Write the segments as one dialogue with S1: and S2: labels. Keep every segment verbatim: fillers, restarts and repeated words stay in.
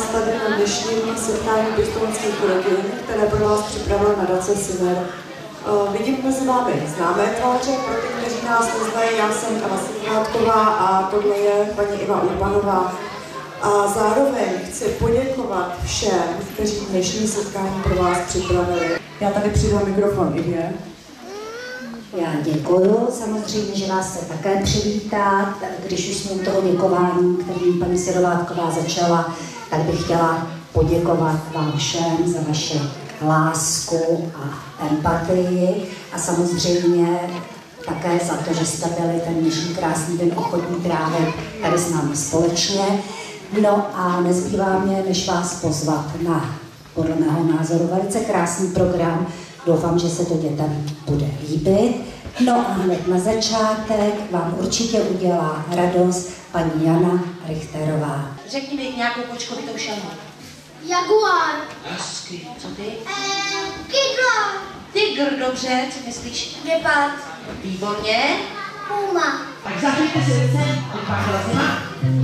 S1: vás tady na dnešním setkání pěstounských rodin, které pro vás připravila nadace Syner. Uh, vidím mezi vámi známé tváře, pro ty, kteří nás neznají, já jsem Eva Sedlátková a tohle je paní Iva Urbanová. A zároveň chci poděkovat všem, kteří dnešní setkání pro vás připravili. Já tady přidám mikrofon Ivě.
S2: Já děkuju, samozřejmě, že vás se také přivítat. Když už jsme u toho děkování, kterým paní Sedlátková začala, tak bych chtěla poděkovat vám všem za vaši lásku a empatii a samozřejmě také za to, že jste byli ten dnešní krásný den ochotní trávit tady s námi společně. No a nezbývá mě, než vás pozvat na, podle mého názoru, velice krásný program. Doufám, že se to dětem bude líbit. No a hned na začátek vám určitě udělá radost paní Jana Richterová.
S3: Řekni mi nějakou kočkovitou šelmu.
S4: Jaguar.
S3: Hezky. Co ty?
S4: Eee, tygr.
S3: Tygr, dobře. Co myslíš?
S4: Gepard.
S3: Výborně.
S4: Puma.
S3: Tak zahřejte si ruce. Vypářila zima.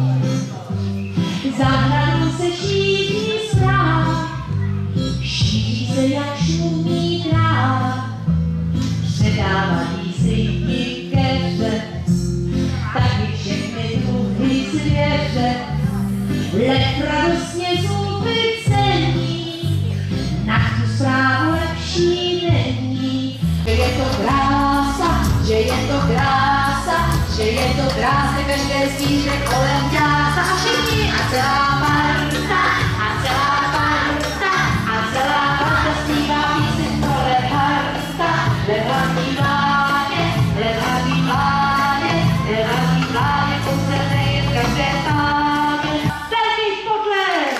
S5: Zahradou se šíří zpráva, šíří se jak šumí tráva, předávají si i keře, taky všechny druhy zvěře. Lev radostně zuby cení, na tu zprávu lepší není. Že je to krása, že je to krása, že je to krásné, každé zvíře kolem ťása a všichni a celá parta, a celá parta, a celá parta zpívá píseň pro Leparta. Levhlavý vládě, levhlavý vládě, levhlavý vládě, pozdravé je v každé pádě. Velký potlesk!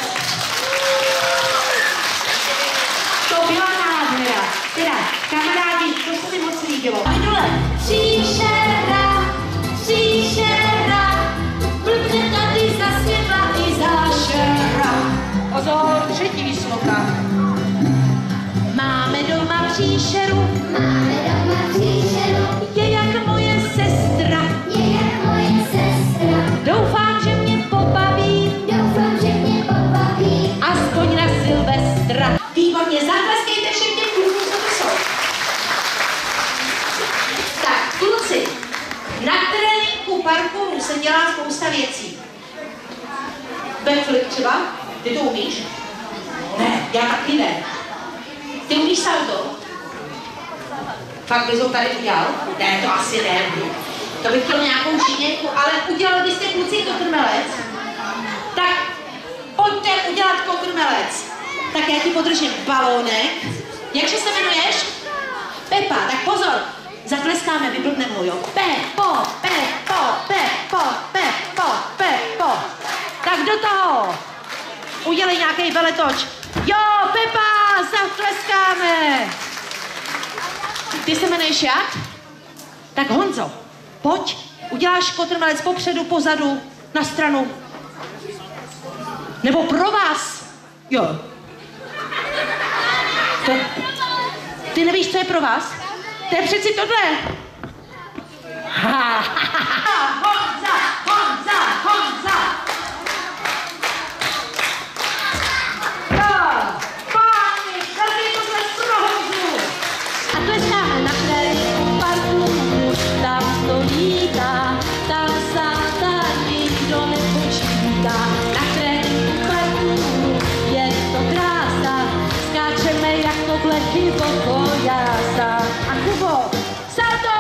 S5: To byla nádhera. Teda, kamarádi, to se mi moc líbilo. A dole, příšera, příšera, blbne tady za světla i za šera.
S3: Pozor, třetí výslovka.
S5: Máme doma příšeru,
S4: Máme doma příšeru.
S5: je jak moje sestra.
S4: Je jak moje sestra.
S5: Doufám, že mě pobaví,
S4: Doufám, že mě pobaví.
S5: aspoň na Silvestra.
S3: Výborně, zatleskejte všem těm klukům, co to jsou. Tak, kluci, na tréninku parkouru se dělá spousta věcí. Backflip třeba, ty to umíš? Ne, já taky ne. Ty umíš salto? Fakt bys ho tady udělal? Ne, to asi ne. To bych chtěl nějakou šiněnku, ale udělal byste kluci kotrmelec? Tak pojďte udělat kotrmelec. Tak já ti podržím balónek. Jakže se jmenuješ? Pepa, tak pozor. Zatleskáme, vyblbneme ho, jo. Pepo, Pepo, Pepo, Pepo, Pepo. Tak do toho. Udělej nějaký veletoč. Jo, Pepa, zatleskáme. Ty se jmenuješ jak? Tak Honzo, pojď. Uděláš kotrmelec popředu, pozadu, na stranu. Nebo pro vás. Jo. To... Ty nevíš, co je pro vás? To je přeci tohle. Ha, ha, ha, ha. Honza, Honza, Honza. Jo, páni, tady tohle pro Honzu.
S5: A tleskáme na tréninku parkouru, tam to lítá, tam sáta nikdo nepočítá. Na tréninku parkouru je to krása, skáčeme jako blechy oko jása. A Kubo, salto!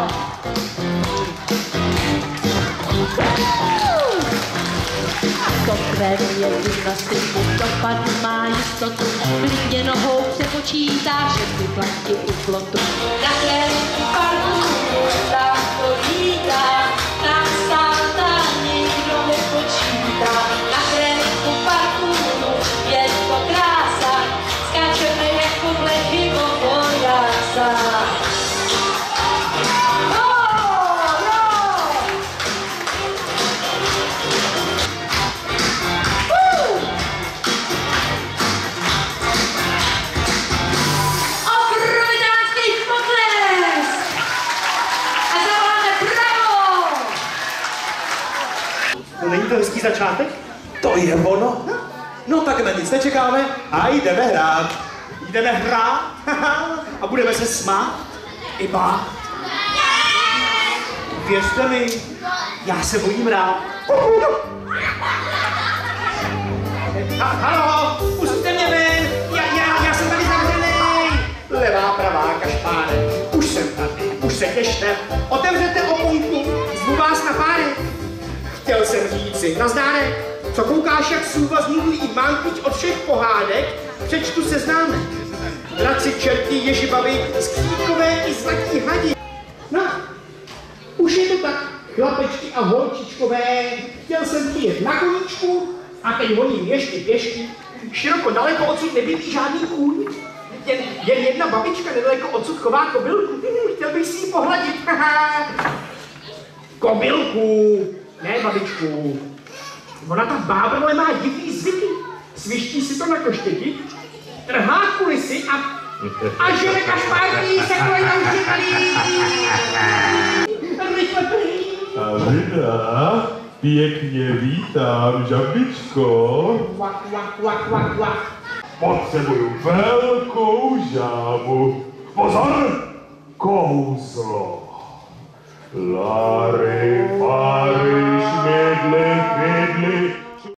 S5: A to trénuje gymnastiku, to padu má jistotu, klidně nohou přepočítá všechny planky u plotu.
S3: Na tréninku parkouru, tam to lítá, tam sáta nikdo nepočítá. Na tréninku parkouru je to krása, skáčeme jako blechy oko jása.
S6: To není to hezký začátek? To je ono. No tak na nic nečekáme a jdeme hrát. Jdeme hrát a budeme se smát i bát. Věřte mi, já se bojím rád. Ha, halo, pusťte mě ven, já, já, já jsem tady zavřený. Levá, pravá, kašpánek, už jsem tady, už se těšte. Otevřete oponku, zvu vás na párek. Chtěl jsem říci, nazdárek, co koukáš, jak súvazný i mankuť od všech pohádek, přečtu seznámek. Draci, čerti, ježibavy, skřítkové i zlatí hadi. No, už je to tak, chlapečky a holčičkové, chtěl jsem přijet na koníčku a teď honím ještě pěšky. Široko daleko odsud nebydlí žádný kůň, jen, jen jedna babička nedaleko odsud chová kobylku. Chtěl bych si ji pohladit. Kobylku, ne babičku. Ona ta bábrle má divný zvyky. Sviští si to na koštěti, trhá kulisy a, a žere kašpárky se kolejnou štěkalí. Rychle prý.
S7: A Lina, pěkně vítám, žabičko.
S6: Kvak, kvak, kvak, kvak, kvak.
S7: Potřebuju velkou žábu. Pozor, kouzlo. Lary, pary,